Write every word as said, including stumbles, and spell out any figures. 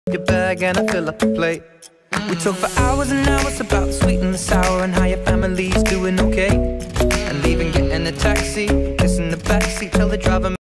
your bag and I fill up the plate. We talk for hours and hours about the sweet and the sour and how your family's doing okay. And leaving, getting a taxi, kissing the backseat, tell the driver